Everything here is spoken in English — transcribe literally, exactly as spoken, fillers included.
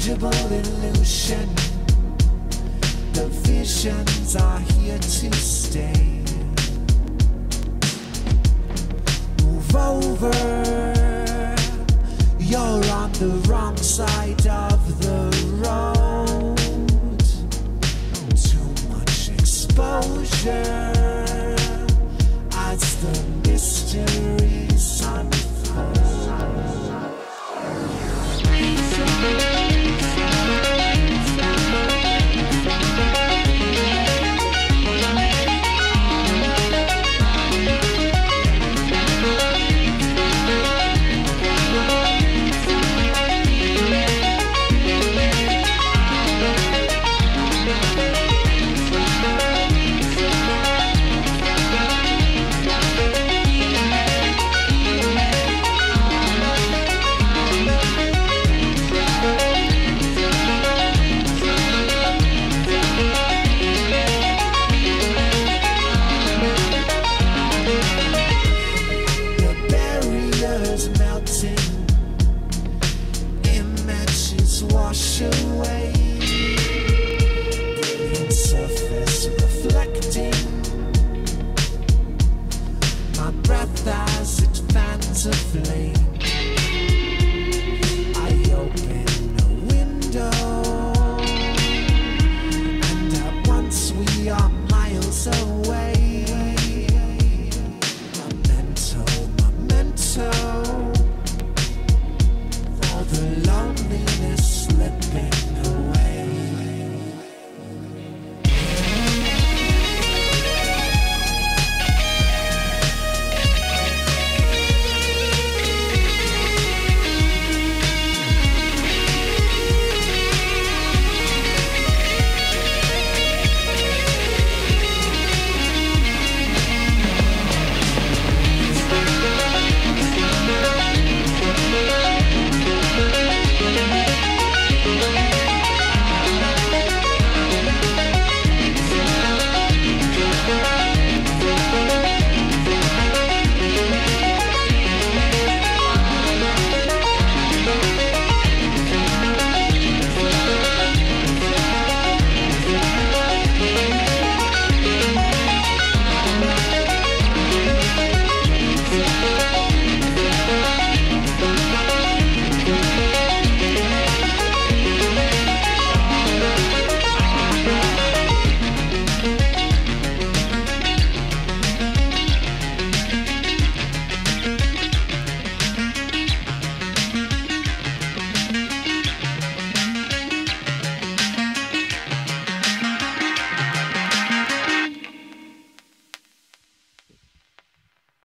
tangible illusion. The visions are here to stay. Move over, you're on the wrong side of the road. Too much exposure as the mysteries unfold. Wash away, green surface reflecting my breath as it fans a flame. I open a window, and at once we are miles away. Memento, memento, for the loneliness slipping.